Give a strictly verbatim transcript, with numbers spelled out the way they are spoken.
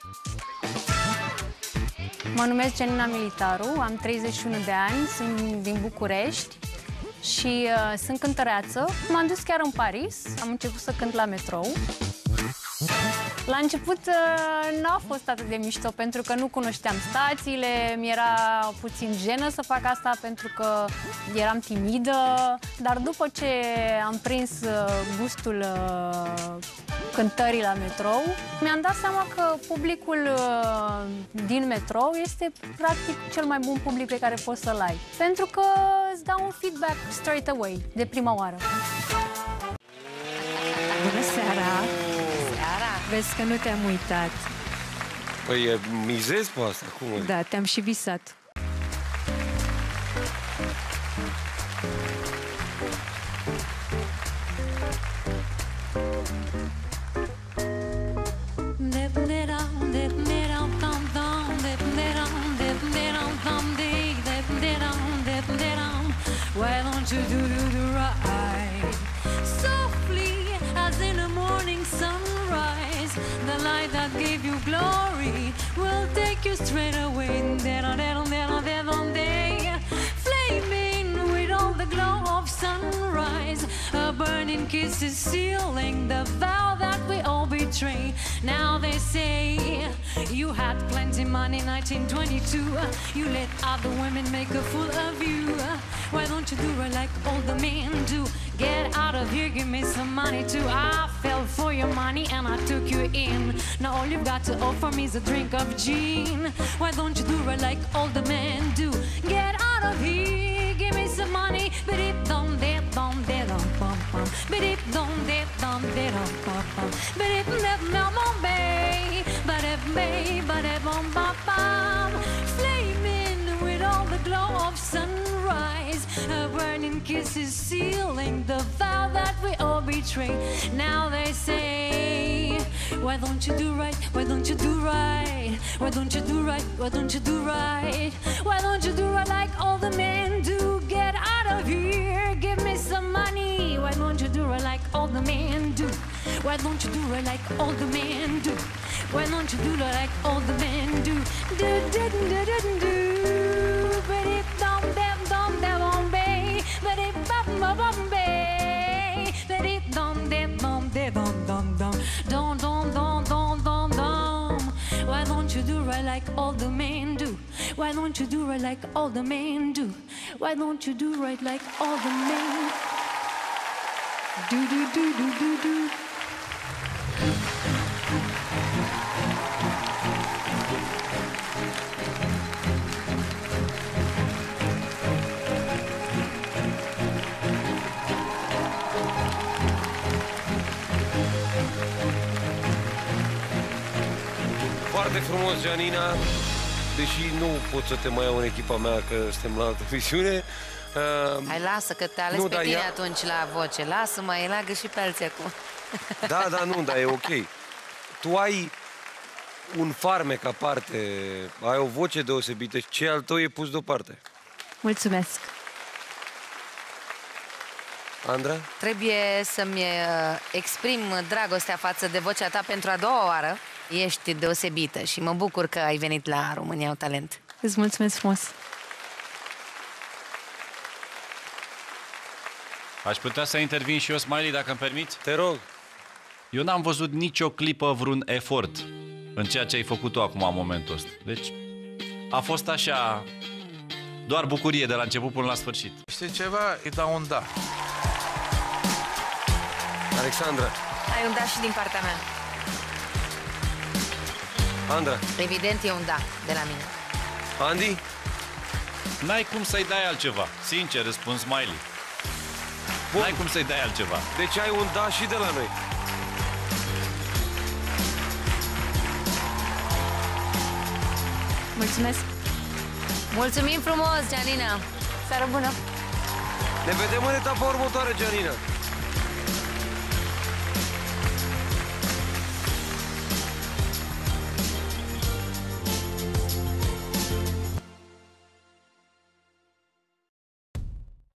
Mă numesc Gianina Militaru, am treizeci și unu de ani, sunt din București și uh, sunt cântăreață. M-am dus chiar în Paris, am început să cânt la metrou. La început uh, n-a fost atât de mișto pentru că nu cunoșteam stațiile, mi-era puțin jenă să fac asta pentru că eram timidă, dar după ce am prins uh, gustul uh, cântării la metrou, mi-am dat seama că publicul uh, din metrou este practic cel mai bun public pe care poți să-l ai, pentru că îți dau un feedback straight away, de prima oară. Bună seara! Vezi că nu te-am uitat. Păi, mizezi pe asta, cum? Da, te-am și visat. Why don't you do the right? Softly as in the morning sunrise, the light that gave you glory will take you straight away. Flaming with all the glow of sunrise, a burning kiss is sealing the vow that we all betray. Now they say you had plenty money, nineteen twenty-two. You let other women make a fool of you. Why don't you do it like all the men do? Get out of here, give me some money too. I fell for your money and I took you in. Now all you've got to offer me is a drink of gin. Why don't you do it like all the men do? Get out of here, give me some money. Bidip dum dip dum dum pum pum. Bidip dum dip dum dum pum pum. Bidip dum dum bum bay. Badip bay, badip bum bum bum. Flaming with all the glow of sunrise, a burning kiss is sealing the vow that we all betray. Now they say, why don't you do right? Why don't you do right? Why don't you do right? Why don't you do right? Why don't you do right like all the men do? Get out of here, give me some money. Why don't you do right like all the men do? Why don't you do right like all the men do? Why don't you do right like all the men do? Do do do do do do. Ba-dip dum dum dum dum dum bay. Ba-dip bum bum bum bay. Ba-dip dum dum dum dum dum dum dum dum dum dum dum dum. Why don't you do right like all the men do? Why don't you do right like all the men do? Why don't you do right like all the men do do do do do do? Foarte frumos, Gianina, deși nu pot să te mai iau în echipa mea, că suntem la altă misiune. Uh, Hai, lasă, că te ales nu, pe da, tine ea... atunci la voce. Lasă-mă, el leagă și pe alții acum. Da, da, nu, da, e ok. Tu ai un farmec aparte, ai o voce deosebită și ce al tău e pus deoparte. Mulțumesc. Andra? Trebuie să-mi exprim dragostea față de vocea ta pentru a doua oară. Ești deosebită și mă bucur că ai venit la România au Talent. Îți mulțumesc frumos. Aș putea să intervin și eu, Smiley, dacă îmi permiți? Te rog. Eu n-am văzut nicio clipă vreun efort în ceea ce ai făcut tu acum, în momentul ăsta. Deci, a fost așa, doar bucurie de la început până la sfârșit. Știi ceva? Îi dau un da. Alexandra. Ai un da și din partea mea. Andra. Evident e un da de la mine. Andy? N-ai cum să-i dai altceva. Sincer, răspuns Smiley. N-ai cum să-i dai altceva. Deci ai un da și de la noi. Mulțumesc. Mulțumim frumos, Gianina. Seară bună. Ne vedem în etapa următoare, Gianina.